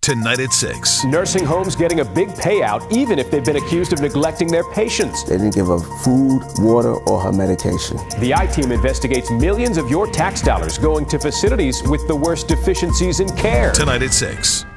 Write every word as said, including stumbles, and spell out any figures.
Tonight at six. Nursing homes getting a big payout even if they've been accused of neglecting their patients. They didn't give her food, water, or her medication. The I-Team investigates millions of your tax dollars going to facilities with the worst deficiencies in care. Tonight at six.